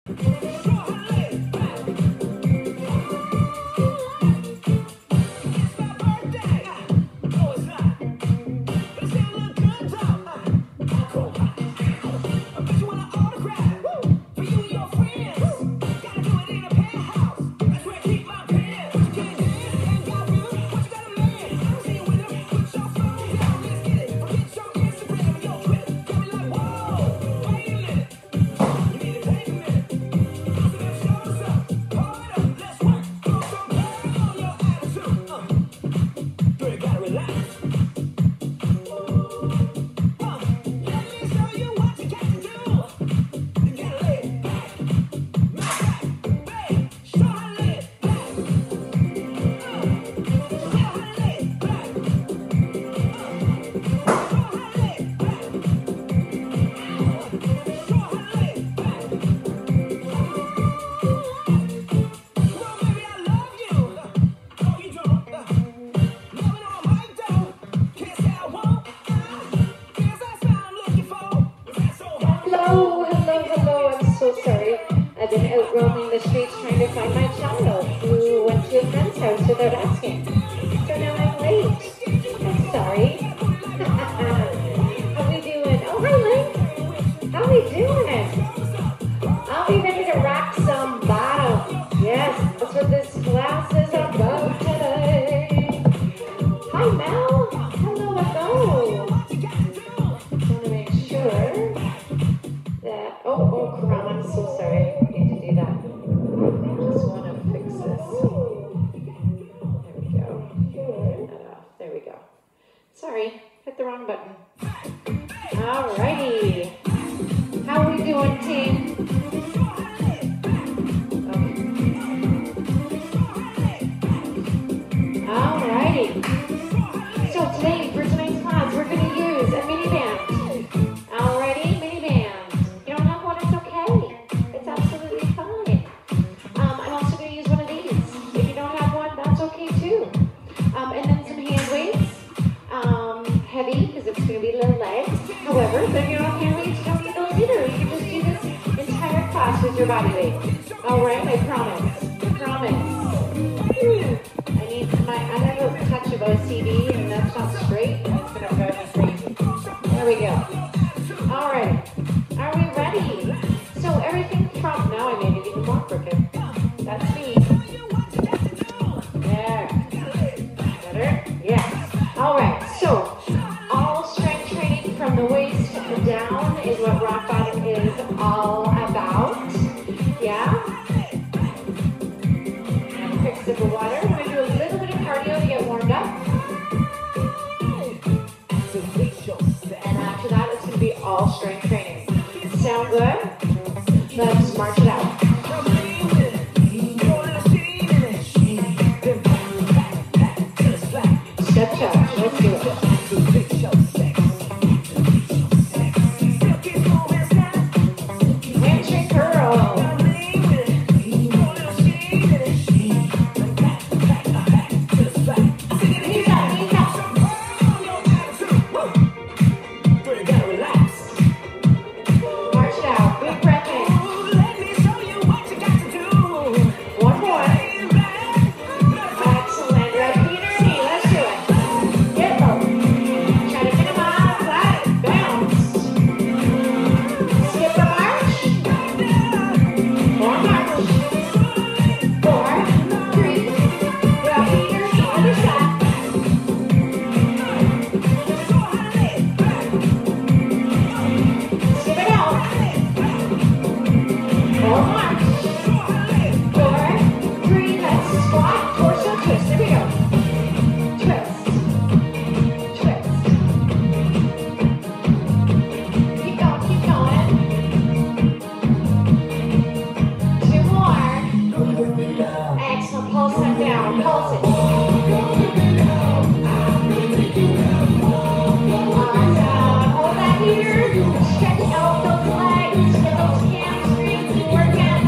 Check out those legs, get those hamstrings working.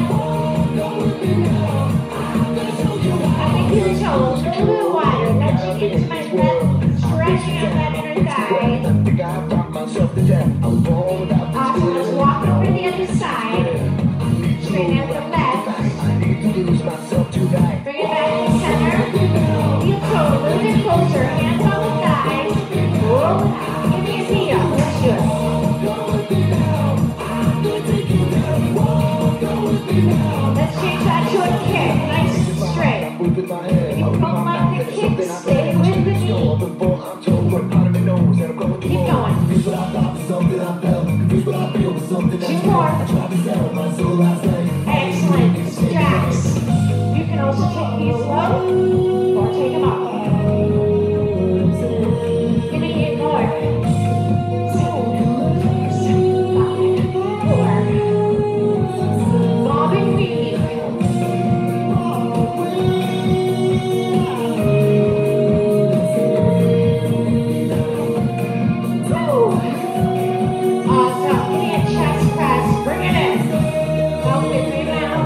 straighten out the left. Bring it back to the center. Heel toe a little bit closer. Hands on the thighs. Roll it out. Give me a knee up. Let's do it. Let's change that to a kick. Nice and straight. If you don't like the kick, stay with the knee. Keep going. 2 more. Excellent. Jacks. You can also take these low or take them up. Give me 8 more. 7, 5, 4. Bobbing weave. Awesome. Give me a chest press. Bring it in. Up with me now.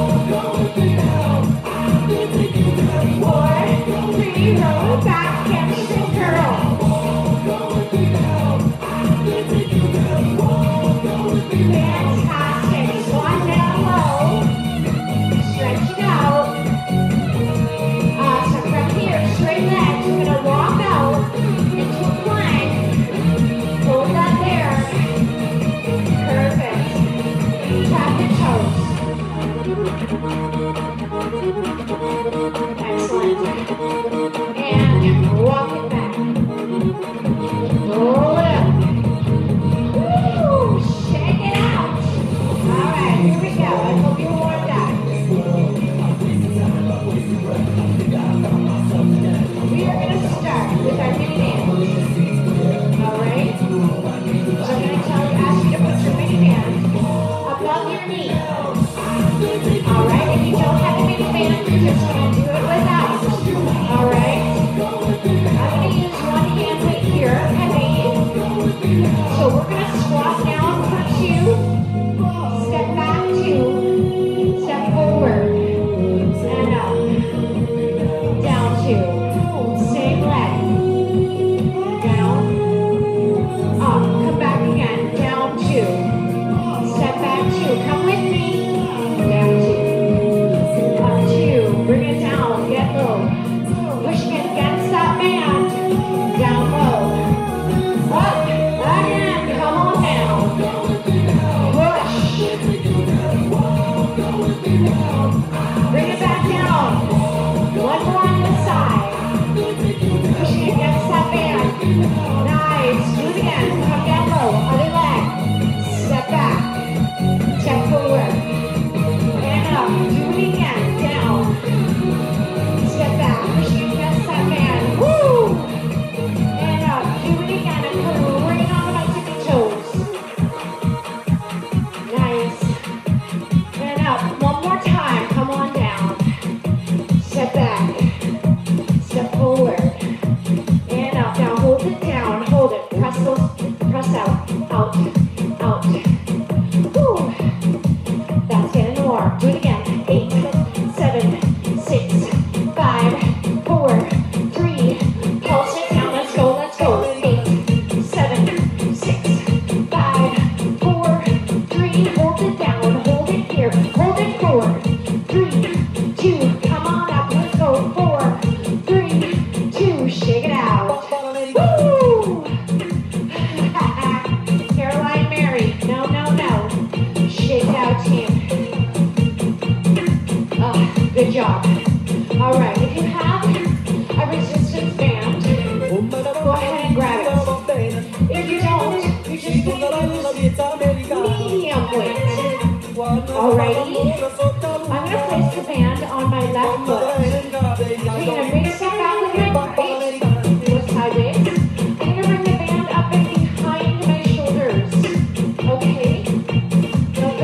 4, 3, roll it back, hamstring curl. Fantastic. Squat down low. Stretch it out. Awesome. From here, straight legs. We're going to walk out into a plank. Hold that there. Perfect. Tap the toes. Excellent. And walk it back. Roll it up. Woo! Shake it out. All right, here we go. I hope you're warmed up. We are going to start with our mini band. All right? So I'm going to ask you to put your mini band above your knee. All right? If you don't have a mini band, you're just going to do it without. All right? I'm going to use one hand right here, heavy. So we're going to squat down for 2, step back 2, step forward, and up, down 2, same leg, down, up, come back again, down 2, step back 2, come with me, down 2, up 2, bring it down, get low, pushing it against that band, down low, up, again, come on down, push, bring it back down, 1 more on the side, pushing it against that band, nice, do it again, come down low, other leg, step back, step forward, and up, do it again, down, step back, pushing it against that band, woo, and up, do it again, and come right on my tippy toes, nice, and up, 1 more time, come on down, step back, step forward, and up, now hold it down, hold it, press out, out, woo, that's it, and more, do it again, 8, 7, 6, 5, 4, 3, pulse it down, let's go, 8, 7, 6, 5, 4, 3, hold it down, hold it here, hold it forward, 3, 2, come on up, let's go, 4, 3, 2, shake it out, woo, Caroline Mary, no, shake it out team, good job, all right, if you have a resistance band, go ahead and grab it, if you don't, you're just going to use medium weight, alrighty, I'm going to place the band on my left foot, you're going to mix step out with your right, go sideways, I'm going to bring the band up and behind my shoulders, okay, feel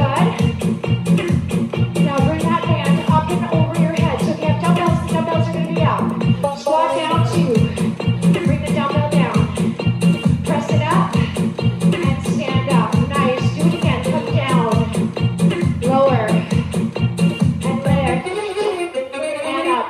good, now bring that band up and over your head, so if you have dumbbells, the dumbbells are going to be up, squat down 2, bring the dumbbell down, press it up, and stand up, nice, do it again, come down, lower, and there, and up,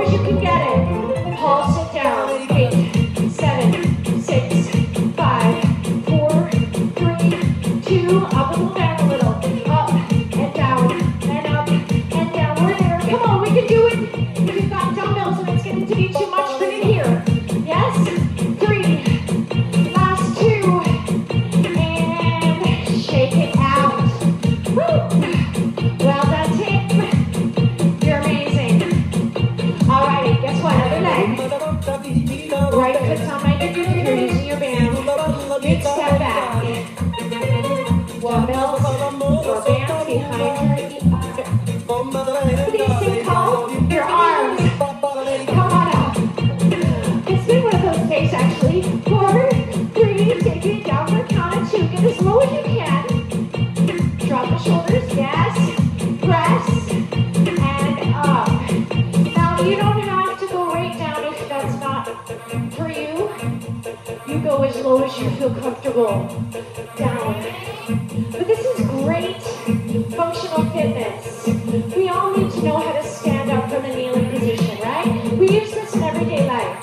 as you can get it. Pulse it down. 8, 7, 6, 5, 4, 3, 2. Up and down a little. Up and down and up and down. We're there. Come on, we can do it. If you've got dumbbells and it's getting to be too much, bring it here. Yes? 3. Last 2. And shake it out. Woo. Well done, team. You're amazing. Alrighty, guess what? Other leg. Right foot's on my knee. You're using your band. Big step back. Dumbbells or bands behind your What do you think, Cole? Your arms. Come on up. It's been one of those days, actually. 4, 3, take it down for a count of 2. Get as low as you can. Drop the shoulders, yes. Press, and up. Now, you don't have to go right down if that's not for you. You go as low as you feel comfortable. Down. But this is great functional fitness. We all need to know how to stand up from a kneeling position, right? We use this in everyday life.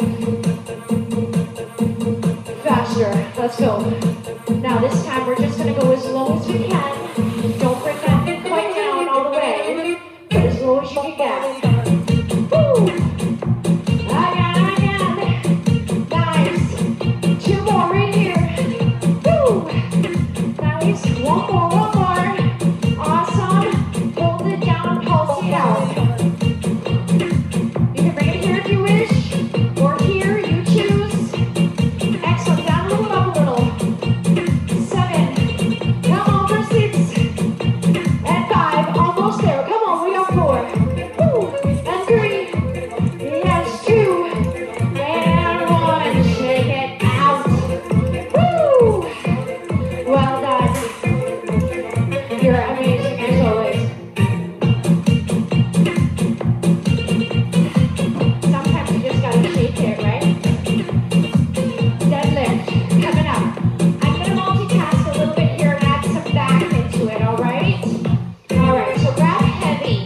Faster. Let's go. Now this time we're just going to go as low as we can. Don't bring that thing quite down all the way, but as low as you can get. Woo! Again. Nice. 2 more right here. Woo! Nice. One more. Awesome. Hold it down, pulse it out. You can bring it here if you wish, or here, you choose. Excellent. Down a little, up a little. 7. Come on for 6. And 5. Almost there. Come on, we got 4. Woo. And 3. Yes, 2. And 1. Shake it out. Woo. Well done. You're amazing as always. Sometimes you just gotta shake it, right? Deadlift, coming up. I'm gonna multitask a little bit here and add some back into it, alright? Alright, so grab heavy.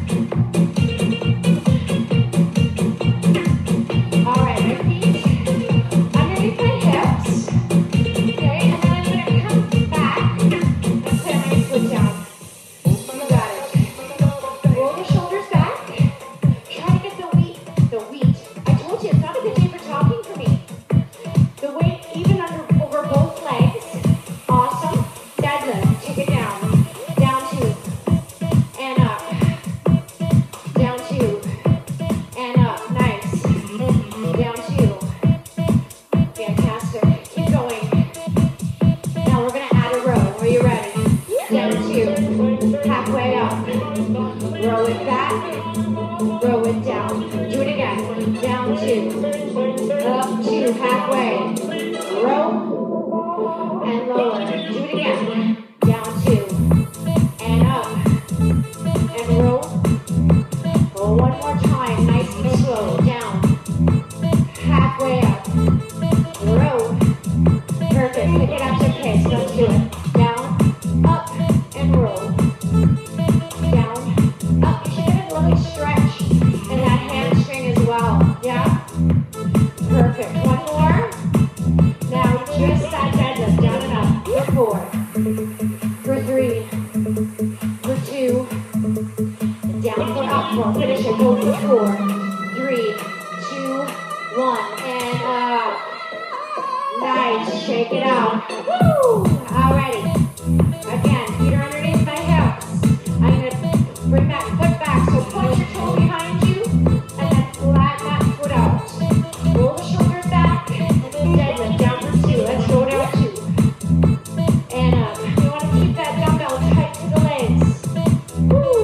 Alright, my feet underneath my hips. Okay, and then I'm gonna come back and put my foot down. You got it. Roll the shoulders back. Try to get the weight. I told you, it's not a good day for talking for me. The weight even over both legs. Awesome. Deadlift. Take it down. Down 2. And up. Down 2. And up. Nice. Down 2. Fantastic. Keep going. Now we're going to add a row. Are you ready? Down 2. Halfway up. Row it back. Row it down. Do it again. Down 2. Up 2. Halfway. Row. And lower. Do it again. Down 2. And up. And row. Roll one more time. Nice and slow. Down. Halfway up. Row. Perfect. Pick it up to pace. Let's do it. Down. Up. And roll. Down. Up. You should get a lovely stretch in that hamstring as well. Yeah? Perfect. One more. Now just that deadlift. Down and up. For 4. For 3. For 2. And down for up. For finish it. Go for 4. 3, 2, 1. And up. Nice. Shake it out. Woo! Alrighty. Again, feet are underneath my hips. I'm going to bring that foot back. So point your toe behind you and then flatten that foot out. Roll the shoulders back and then deadlift. Down for 2. Let's go down 2. And up. You want to keep that dumbbell tight to the legs. Woo!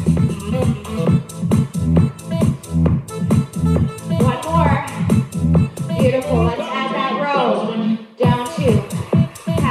One more. Beautiful. Let's add that row. Down 2.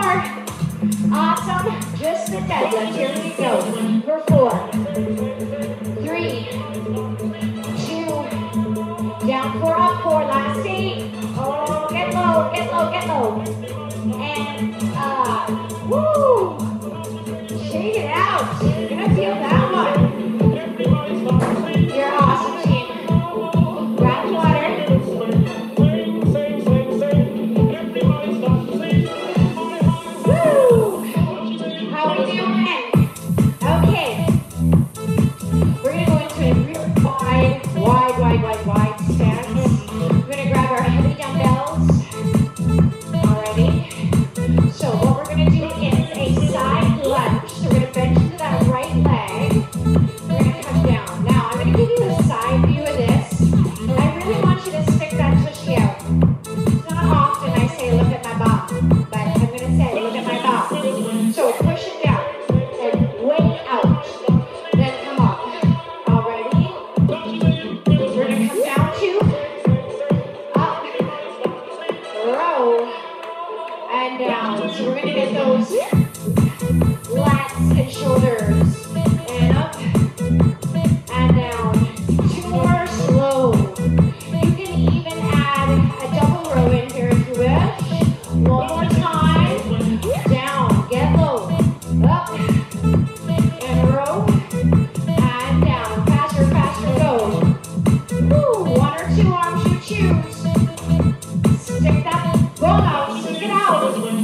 more. Awesome. Just the deadlift. Here we go. For 4, 3, 2, down 4, up 4, last 8. Oh, get low, get low, get low. And up. Woo! Shake it out. You're gonna feel that one. You're awesome, team. Grab water. Woo! How are we doing? Okay. We're gonna go into a real wide stance. We're gonna grab our heavy dumbbells. Alrighty. So what we're gonna do is a side lunge. So we're gonna bend into that right leg. We're gonna come down. Now I'm gonna give you a side view of this. I really want you to stick that tushy out. It's not often I say look at my bum, but I'm gonna say look at my bum. So push it down and way out. Then come up. Alrighty. We're gonna come down 2, up, row, and down. So we're gonna get those lats and shoulders, and up and down. 2 more slow. You can even add a double row in here if you wish. 1 more time. Down, get low, up, and row, and down. Faster, faster, go. Woo, 1 or 2 arms you choose. Stick that bone out, stick it out.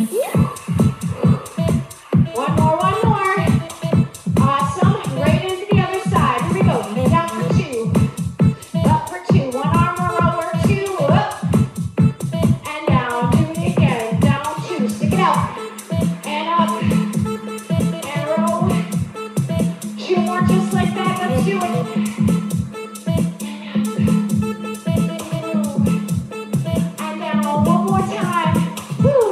1 more, 1 more. Awesome. Right into the other side. Here we go. Down for 2. Up for 2. 1 arm rower, 2. Up. And down. Do it again. Down 2. Stick it out. And up. And row. 2 more just like that. Let's do it. And down. 1 more time. Woo.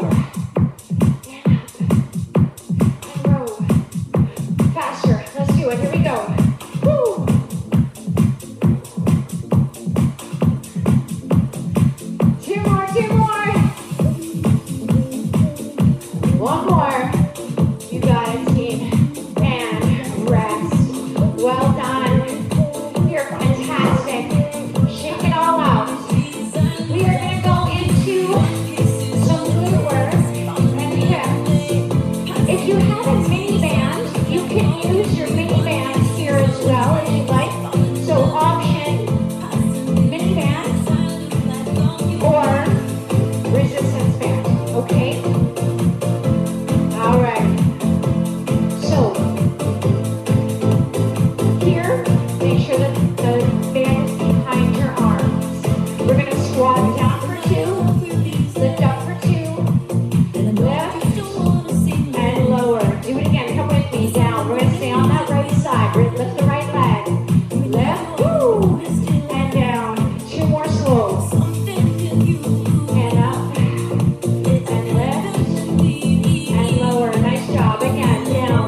And row. Faster. Let's do it. Here we go. Woo. 2 more, 2 more. 1 more. You got it, team. And rest. Well done. You're fantastic. Shake it all out. We are going to go into some glute work and hips. If you have a mini band, you can use your mini band here as well if you like. So option mini band or resistance band, okay? All right. So here, make sure that the band is behind your arms. We're going to squat down for 2, lift up for 2, lift, and lower. Do it again. Come with me. Down. We're going to stay on that right side. Lift the right leg. Lift. Woo. And down. 2 more slow. And up. And lift. And lower. Nice job. Again. Down.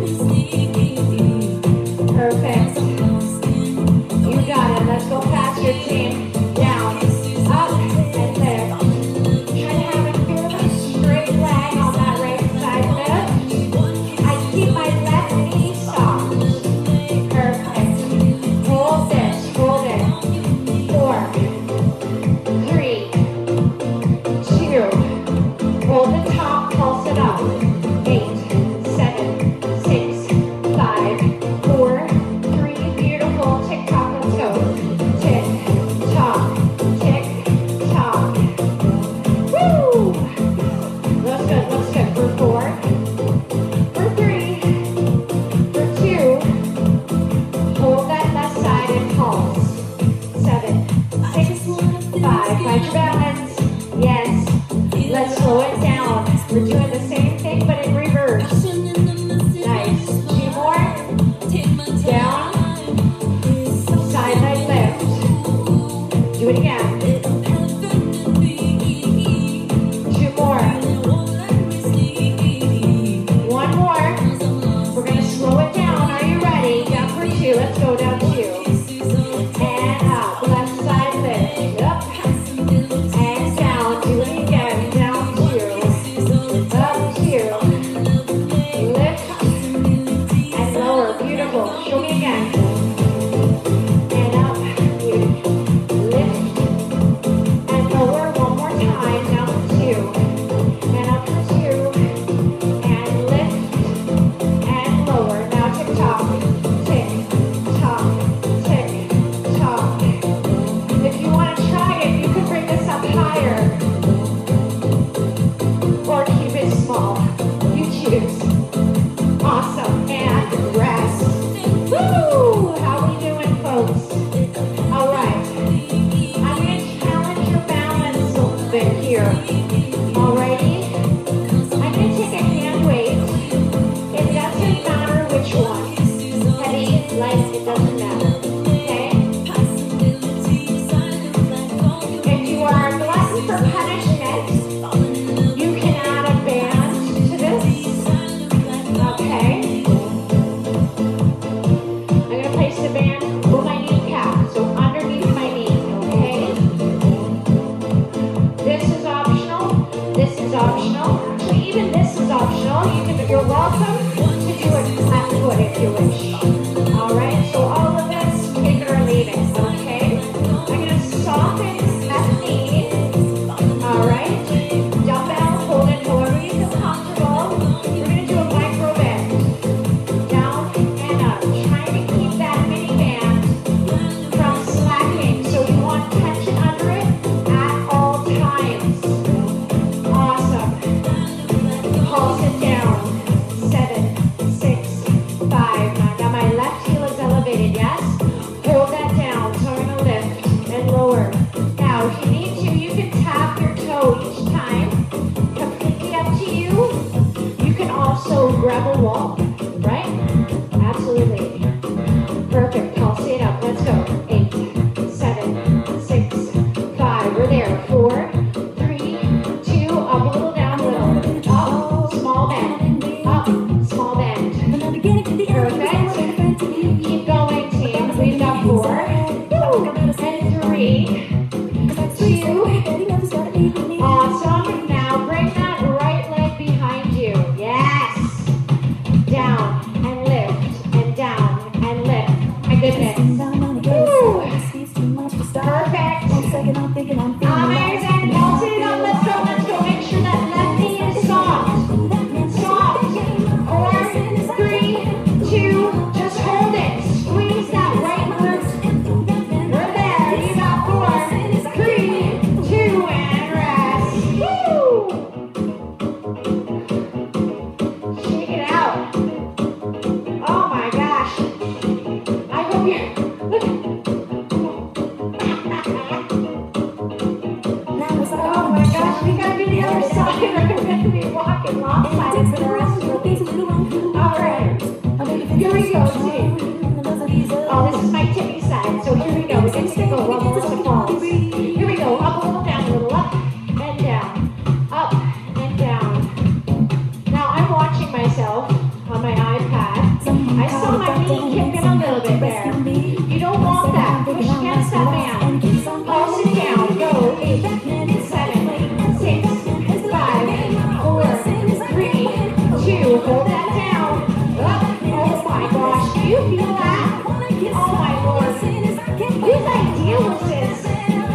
Perfect. You got it. Let's go faster, team. Down. Up. And lift. Try to have a fairly straight leg on that right side lift. I keep my left knee soft. Perfect. Hold this. Hold it. 4, 3, 2. Hold the top. Pulse it up. 8, 7, 6, 5, 4, 3. Beautiful. Tick tock. Let's go. Tick tock. Tick tock. Woo! Looks good. Looks good. For 4. For 3, for 2, hold that left side and pulse. 7, 6, 5, find your balance. Yes, let's slow it down. We're doing the same thing, but You're welcome to do it flat foot if you wish. All right, so all of us, take it or leave it, okay? I'm going to soften at the knee. All right, dumbbell, hold it however you feel comfortable. We're going to do a micro bend, down and up, trying to keep that mini band from slacking. So you want tension under it at all times. Awesome. Pulse it down. 7, 6, 5. Now my left heel is elevated, yes? Hold that down. So we're going to lift and lower. Now, if you need to, you can tap your toe each time. Completely up to you. You can also grab a wall, right? Absolutely. Perfect. Pulse it up. Let's go. 8, 7, 6, 5. We're there. 4, 3, 2. Up a little, down a little. Up, small bend. Up, small bend. Perfect. Keep going, team. We've got 4. And 3. 2. Awesome. Now bring that right leg behind you. Yes. Down and lift and down and lift. My goodness. Woo. Perfect. Arms and pulse it up. Let's go. Let's go. Make sure that left knee is soft. Soft. 4, 3, 2. Just hold it. Squeeze that right glute. We're there. You got 4, 3, 2, and rest. Woo! Shake it out. Oh my gosh. I hope you're. Oh my gosh, we gotta be the other side. We're gonna be walking lopsided for the rest of the week. Alright. Here we go, team. Oh, this is my tippy side. So here we go. We're just gonna go one more to falls. Here we go. Up a little, down a little, up and down. Up and down. Now I'm watching myself on my iPad. I saw my knee kicking a little bit there. You don't want that. Push against that band. Pulse it down. Go. 8, 7, 6, 5, 4, 3, 2. Hold that down. Up. Oh my gosh. Do you feel that? Oh my Lord. Whose idea was this?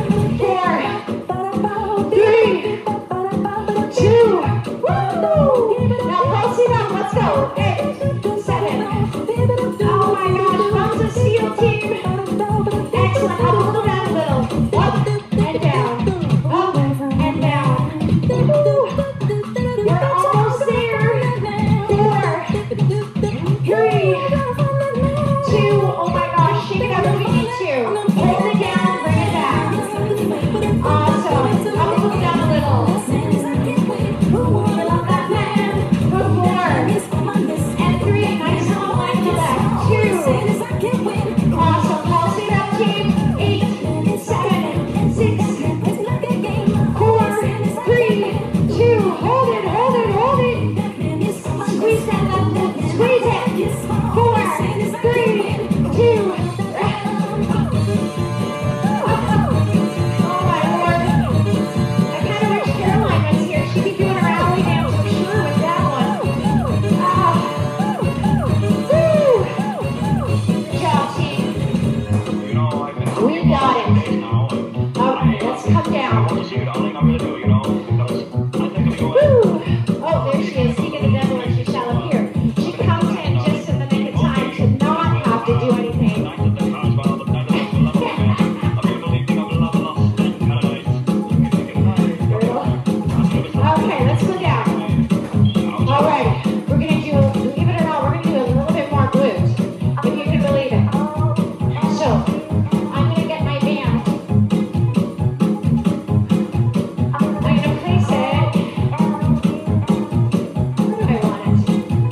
4, 3, 2. Woo! Now pulse it up. Let's go. 8, 7. Oh my gosh. Runs a seal team. Excellent. Up a little, down a little. Up and down. Up and down. Woo! We're almost there. 4, 3, 2. Oh my gosh. Shake it up if we need to. Hold it down. Bring it back. Awesome. Up a little, down a little. Love that man. Good 4 and 3. Nice long line to left. 2. Awesome. Pulse it up, team. 8, 7, 6, 4, 3, 2. Hold it, hold it, hold it. Squeeze that left foot. Squeeze it. 4, 3, 2. Oh my Lord. I kind of wish Caroline was here. She'd be doing her alley dance for sure with that one. Woo! Good job, team. We got it. Okay, let's come down. Woo! Oh, there she is. Speaking of the devil, and she shall appear. She comes in just in the nick of time to not have to do anything. Okay, let's go down. All right, we're gonna do, believe it or not, we're gonna do a little bit more glutes, if you can believe it. So, I'm gonna get my band. I'm gonna place it. Where do I want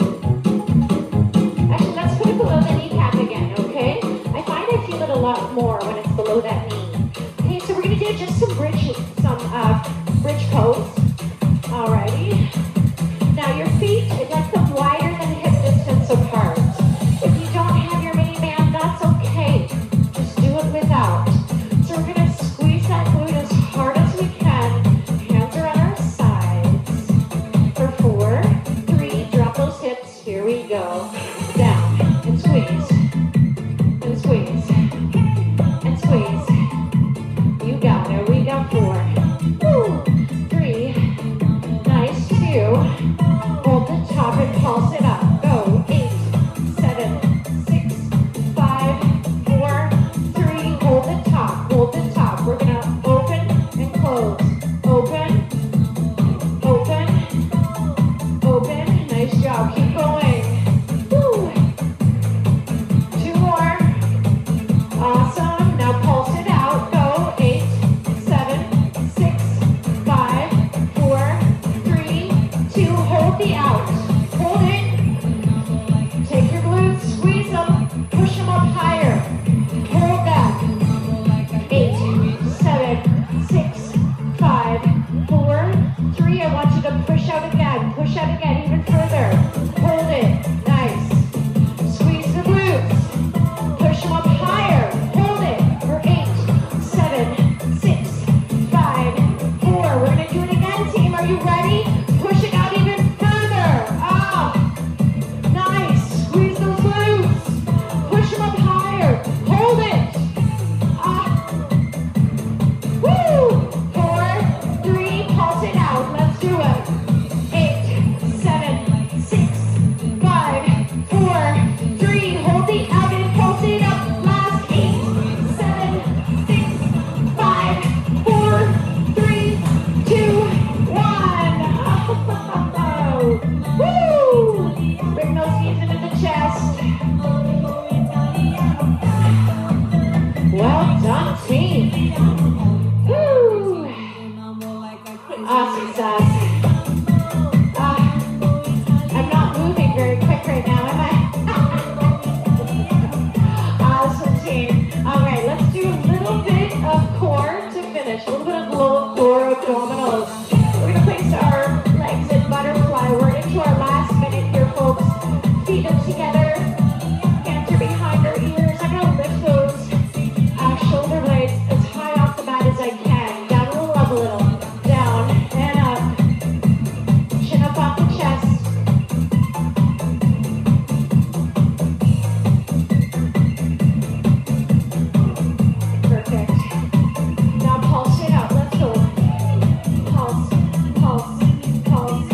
it? Actually, let's put it below the kneecap again, okay? I find I feel it a lot more when it's below that knee. Okay, so we're gonna do just some bridge pose. Alrighty. Now your feet, I'd like them wider than hip distance apart. If you don't have your mini band, that's okay. Just do it without. So we're gonna squeeze that glute as hard as we can. Hands are on our sides. For 4, 3, drop those and pulse it up. Go. 8, 7, 6, 5, 4, 3. Hold the top. Hold the top. We're going to open and close. Open. Open. Open. Nice job. Keep going. Woo. 2 more. Awesome. Now pulse it out. Go. 8, 7, 6, 5, 4, 3, 2. Hold the out. Hold it. Take your glutes. Squeeze them. Push them up higher. Hold that. 8, 7, 6, 5, 4, 3. I want you to push out again. Push out again even further. Hold it. Nice. Squeeze the glutes. Push them up higher. Hold it for 8, 7, 6, 5, 4. We're going to do it again, team. Are you ready? Push it out even further. Ah, nice. Squeeze those glutes. Push them up higher. Hold it. Ah. Woo. 4, 3. Pulse it out. Let's do it. 8, 7, 6, 5, 4, 3. Hold the out and pulse it up. Last 8, 7, 6, 5, 4, 3, 2, 1. Woo! Bring those knees into the chest. Well done, team. Woo! Awesome sauce. I'm not moving very quick right now, am I? Awesome, team. All right, let's do a little bit of core to finish. A little bit of core abdominals. We're going to place our legs in butterfly. We're into our last minute here, folks. Feet up together. Hands are behind our ears. I'm going to lift those shoulder blades as high off the mat as I can. Down a little, up a little. Down and up. Chin up off the chest. Perfect. Now pulse it out. Let's go. Pulse, pulse, pulse.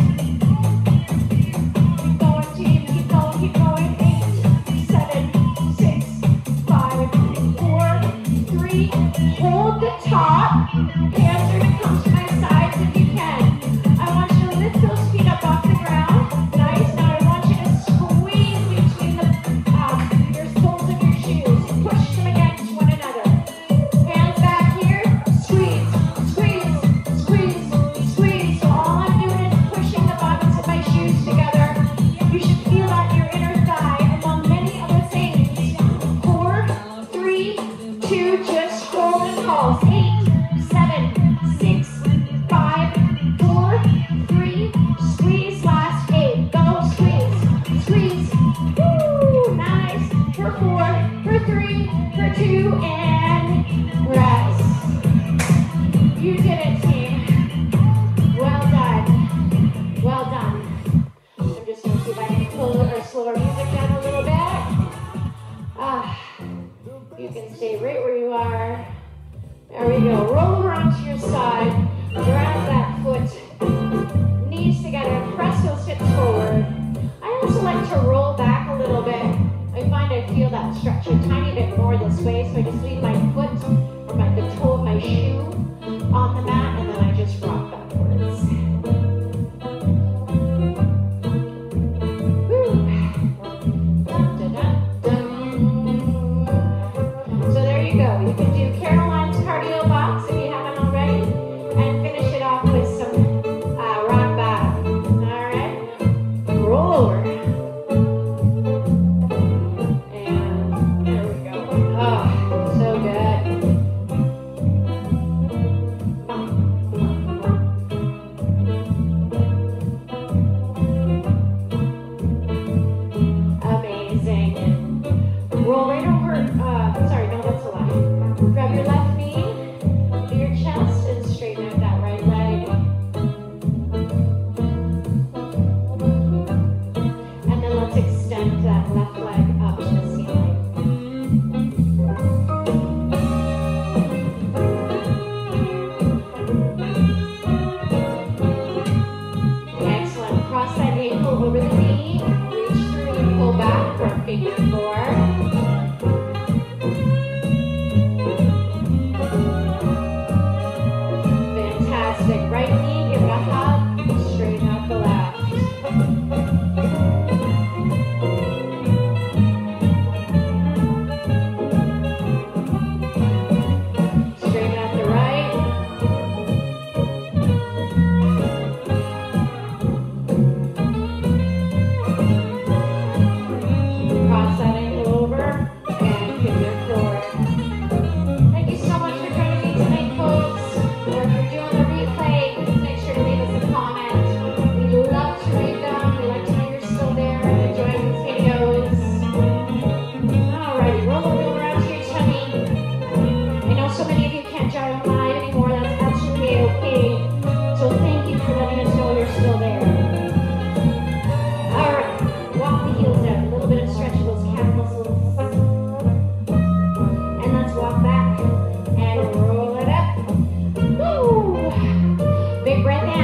Keep going, team. Keep going, keep going. 8, 7, 6, 5, 4, 3. Hold the top. Hands are going to come to my sides if you can. I want you to lift those feet up off the ground. Nice. Now I want you to squeeze between your soles of your shoes. Push them against one another. Hands back here. Squeeze, squeeze, squeeze, squeeze. So all I'm doing is pushing the bottoms of my shoes together. You should feel that in your inner thigh, among many other things. 4, 3, 2, just hold and pulse. 8, 7, 6, 5, 4, 3. Squeeze last 8. Go, squeeze, squeeze. Woo, nice. For 4, for 3, for 2, and rest. You did it, team. Well done. Well done. I'm just going to see if I can pull or slow our music down a little bit. You can stay right where you are. There we go. Roll over onto your side. Grab that foot. Knees together. Press those hips forward. I also like to roll back a little bit. I find I feel that stretch a tiny bit more this way. So I just leave my foot or the toe of my shoe on the mat, and then I just rock backwards. Woo. Dun, dun, dun, dun. So there you go. You can do Caroline's cardio box if you haven't already, and finish it off with some rock bottom. All right. Roll over. And there we go. Oh, so good. Amazing. Roll right over. Sorry, no, that's a lie. Grab your left knee to your chest and straighten out that right leg. And figure four. Fantastic. Right knee, give it a hug. Straighten out the left. Straighten out the right. Cross that ankle over and figure four. Thank you so much for joining me tonight, folks. Or if you're doing the replay, please make sure to leave us a comment. We love to read them. We like to know you're still there and enjoying these videos. Alrighty, roll the wheel around to your tummy. I know so many of you can't join live anymore. That's absolutely okay. So thank you for letting us know you're still there. Alright, walk the heels out. A little bit of stretch of those calf muscles. And let's walk back and roll it up. Woo! Big breath in.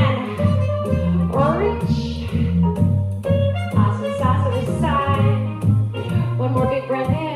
Reach. Awesome sauce other side. One more big breath in.